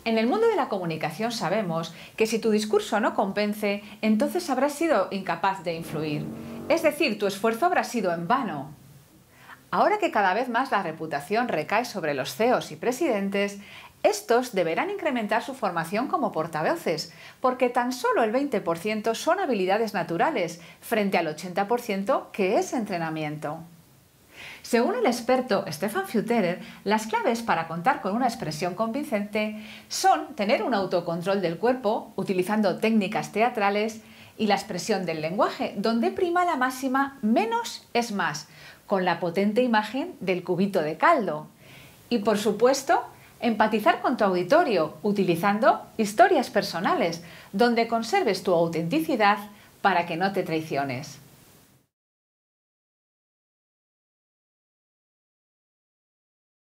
En el mundo de la comunicación sabemos que si tu discurso no convence, entonces habrás sido incapaz de influir. Es decir, tu esfuerzo habrá sido en vano. Ahora que cada vez más la reputación recae sobre los CEOs y presidentes, estos deberán incrementar su formación como portavoces, porque tan solo el 20% son habilidades naturales, frente al 80% que es entrenamiento. Según el experto Stefan Futterer, las claves para contar con una expresión convincente son tener un autocontrol del cuerpo, utilizando técnicas teatrales, y la expresión del lenguaje, donde prima la máxima menos es más, con la potente imagen del cubito de caldo. Y por supuesto, empatizar con tu auditorio, utilizando historias personales, donde conserves tu autenticidad para que no te traiciones.